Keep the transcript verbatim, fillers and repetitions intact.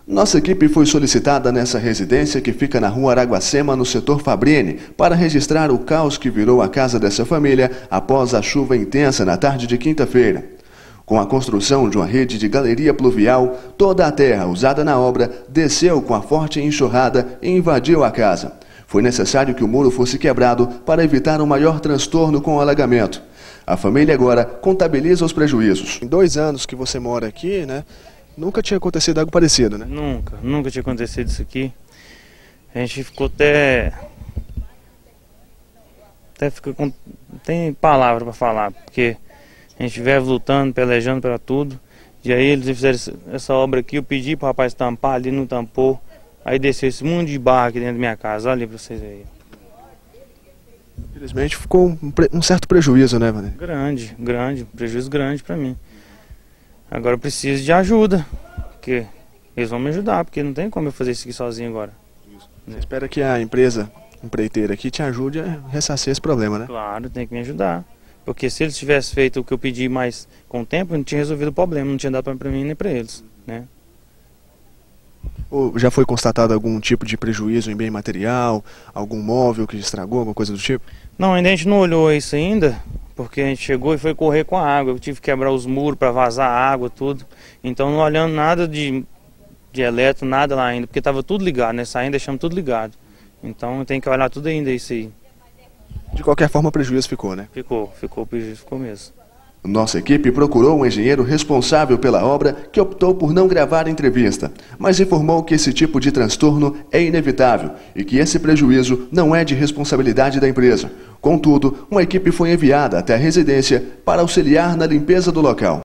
Nossa equipe foi solicitada nessa residência que fica na rua Araguacema, no setor Fabrini, para registrar o caos que virou a casa dessa família após a chuva intensa na tarde de quinta-feira. Com a construção de uma rede de galeria pluvial, toda a terra usada na obra desceu com a forte enxurrada e invadiu a casa. Foi necessário que o muro fosse quebrado para evitar um maior transtorno com o alagamento. A família agora contabiliza os prejuízos. Em dois anos que você mora aqui, né? Nunca tinha acontecido algo parecido, né? Nunca, nunca tinha acontecido isso aqui. A gente ficou até... Até fica com... Não tem palavra para falar, porque a gente vive lutando, pelejando para tudo. E aí eles fizeram essa obra aqui, eu pedi para o rapaz tampar, ali não tampou. Aí desceu esse monte de barro aqui dentro da minha casa, olha ali para vocês aí. Infelizmente ficou um, um certo prejuízo, né, Vander? Grande, grande, prejuízo grande para mim. Agora eu preciso de ajuda, porque eles vão me ajudar, porque não tem como eu fazer isso aqui sozinho agora. Você espera que a empresa empreiteira aqui te ajude a ressarcir esse problema, né? Claro, tem que me ajudar. Porque se eles tivessem feito o que eu pedi mais com o tempo, eu não tinha resolvido o problema, não tinha dado para mim nem para eles, né? Ou já foi constatado algum tipo de prejuízo em bem material, algum móvel que estragou, alguma coisa do tipo? Não, ainda a gente não olhou isso ainda, porque a gente chegou e foi correr com a água. Eu tive que quebrar os muros para vazar a água, tudo. Então não olhando nada de, de eletro, nada lá ainda, porque estava tudo ligado, né? Saindo, deixamos tudo ligado. Então tem que olhar tudo ainda isso aí. De qualquer forma o prejuízo ficou, né? Ficou, ficou, o prejuízo ficou mesmo. Nossa equipe procurou um engenheiro responsável pela obra que optou por não gravar a entrevista, mas informou que esse tipo de transtorno é inevitável e que esse prejuízo não é de responsabilidade da empresa. Contudo, uma equipe foi enviada até a residência para auxiliar na limpeza do local.